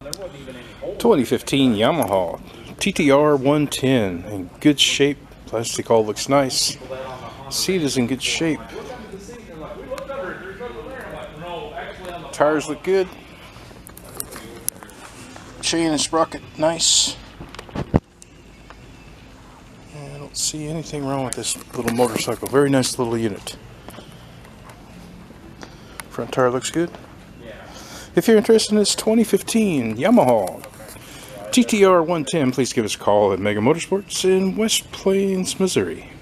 2015 Yamaha TTR 110 in good shape. Plastic all looks nice. Seat is in good shape. Tires look good. Chain and sprocket nice. And I don't see anything wrong with this little motorcycle. Very nice little unit. Front tire looks good. If you're interested in this 2015 Yamaha TTR 110, please give us a call at Mega Motorsports in West Plains, Missouri.